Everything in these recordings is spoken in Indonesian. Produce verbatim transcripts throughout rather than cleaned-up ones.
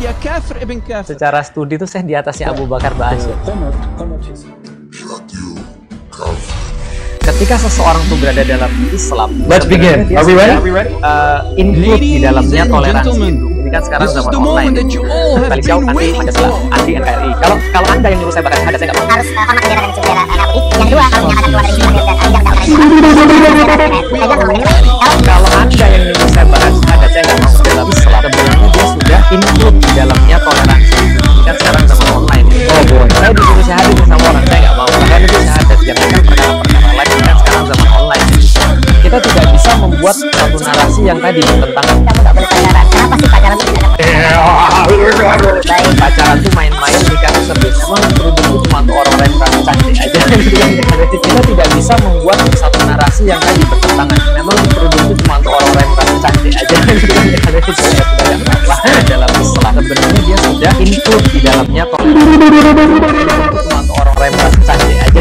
Secara studi tuh saya di atasnya Abu Bakar Ba'asyir. Ketika seseorang tuh berada dalam Islam, let's begin. Are we ready? Uh, include di dalamnya toleransi itu. Ini kan sekarang zaman online. Tali Xiao, anti Pancasila, anti N K R I. Kalau kalau anda yang nyuruh saya bakar ada, saya nggak mau. Harus hormat bendera dan bendera merah putih. Yang kedua, kalau menyatakan keluar dari Islam dan tidak mendaftar. Kalau anda yang nyuruh saya bakar ada, saya nggak mau dalam Islam. Sebenarnya dia sudah include di dalamnya toleransi. Ini kan sekarang zaman online. Oh boy, saya disuruh syahadat sama orang, saya nggak mau. Bahkan itu syahadat, jangankan perkara-perkara lain. Kan sekarang zaman online. Kita tidak bisa membuat satu narasi yang tadi bertentangan. Kamu nggak boleh pacaran. Kenapa sih pacaran itu tidak ada? Baik, pacaran tuh main-main, nikah serius. Emang kerudung itu cuma untuk orang lain merasa cantik aja. Kita tidak bisa membuat satu narasi yang tadi bertentangan. Memang kerudung itu cuma untuk orang lain merasa cantik aja. Itu sudah apa dalam Islam. Sebenarnya dia sudah include di dalamnya kok. Cuma untuk orang lain merasa cantik aja.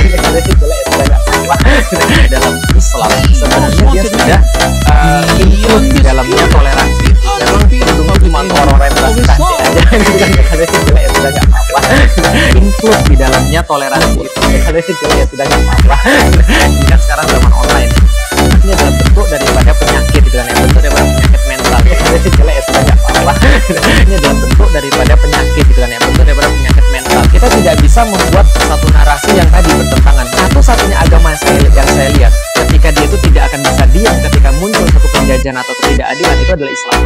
Dalam Islam sebenarnya dia sudah uh, include di dalamnya toleransi. Memang kerudung cuma untuk orang lain merasa cantik aja. Sudah nggak apa-apa. Include di dalamnya toleransi itu. Ya sudah nggak apa-apa. Ini kan sekarang zaman online. Ini adalah bentuk daripada penyakit gitu kan, yang bentuk daripada penyakit mental. Ya sudah nggak apa-apa. Ini adalah bentuk daripada penyakit gitu kan, yang bentuk daripada penyakit mental. Kita tidak bisa membuat satu narasi yang tadi bertentangan. Satu-satunya agama yang saya, yang saya lihat ketika dia itu tidak akan bisa diam ketika muncul satu penjajahan atau ketidakadilan, itu adalah Islam.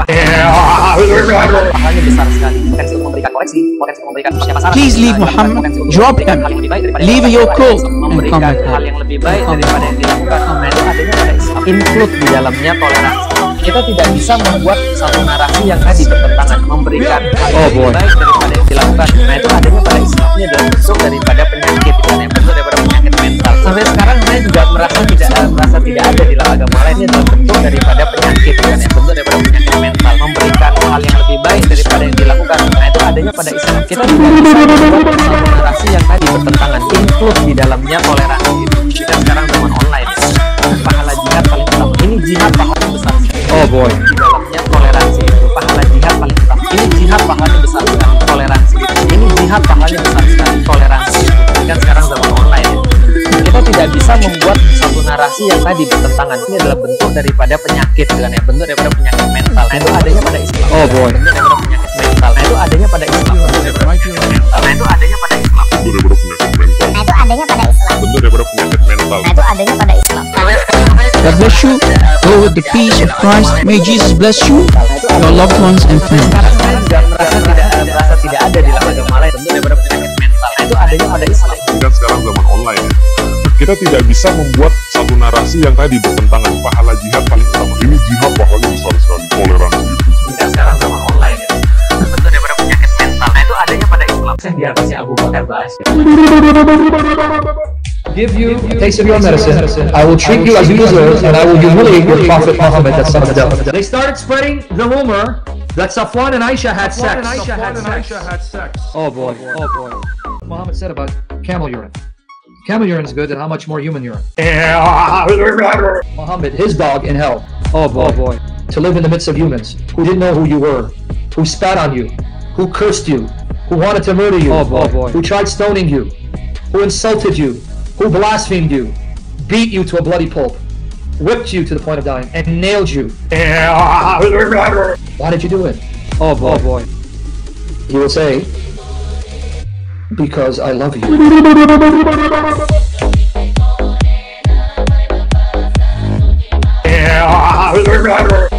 Pahalanya besar sekali, potensi untuk memberikan koreksi, potensi untuk memberikan usia masalah. Please leave Muhammad, drop him, leave your call, memberikan hal yang lebih baik daripada yang dilakukan. Nah, itu adanya pada Islam. Include di dalamnya toleransi. Kita tidak bisa membuat satu narasi yang tadi bertentangan, memberikan hal yang lebih baik daripada yang dilakukan. Nah, itu adanya pada Islam. Ini adalah bentuk daripada penyakit, dan yang bentuk daripada penyakit mental. Sampai sekarang saya juga merasa tidak merasa tidak ada di dalam agama lain. Ini adalah bentuk daripada penyakit, dan yang bentuk daripada penyakit mental, memberikan hal yang lebih baik daripada yang dilakukan. Nah, itu adanya pada Islam. Kita tidak bisa membuat satu narasi yang tadi bertentangan, include di dalamnya toleransi itu. Kita sekarang zaman online. Pahala jihad paling utama. Ini jihad pahala besar sekali. Oh boy. Di dalamnya toleransi itu. Pahala jihad paling utama. Ini jihad pahalanya besar sekali. Toleransi itu. Ini jihad pahalanya besar sekali. Toleransi itu. Ini kan sekarang zaman online. Kita tidak bisa membuat satu narasi yang tadi bertentangan. Ini adalah bentuk daripada penyakit, kan ya, bentuk daripada penyakit mental. Nah, itu adanya pada Islam. Oh boy. Bentuk daripada penyakit mental. Nah, itu adanya pada Islam. Bentuk daripada penyakit mental. Nah, itu adanya pada Islam. Bentuk daripada penyakit mental. Nah, itu adanya pada Islam. Bentuk daripada penyakit mental. Nah, itu adanya pada Islam. God bless you. Go with the peace of Christ. May Jesus bless you, your loved ones and friends. Sekarang saya juga merasa tidak merasa tidak ada di dalam agama lain. Bentuk daripada penyakit mental. Nah, itu adanya pada Islam. Dan sekarang zaman online ya. Kita tidak bisa membuat satu narasi yang tadi bertentangan. Pahala jihad paling utama. Ini jihad pahalanya besar sekali. Toleransi itu. Dan sekarang zaman online ya. Bentuk daripada penyakit mental. Nah, itu adanya pada Islam. Saya di atasnya Abu Bakar Ba'asyir. Give you a taste of your medicine. I will treat you as you deserve, and I will humiliate your Prophet Muhammad that summed it up. They started spreading the rumor that Safwan and Aisha had sex. Oh boy, oh boy. Muhammad said about camel urine. Camel urine is good, and how much more human urine? Muhammad, his dog in hell. Oh boy, oh boy. To live in the midst of humans who didn't know who you were, who spat on you, who cursed you, who wanted to murder you, oh boy, oh boy. Who tried stoning you, who insulted you, who blasphemed you, beat you to a bloody pulp, whipped you to the point of dying, and nailed you. Why did you do it? Oh boy, oh boy. He will say, because I love you.